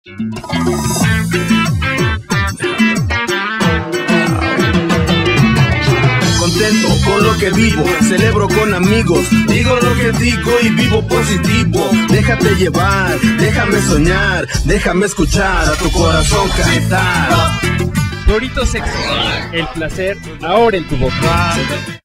Contento con lo que vivo, celebro con amigos, digo lo que digo y vivo positivo. Déjate llevar, déjame soñar, déjame escuchar a tu corazón cantar. Doritos Extra, el placer ahora en tu boca.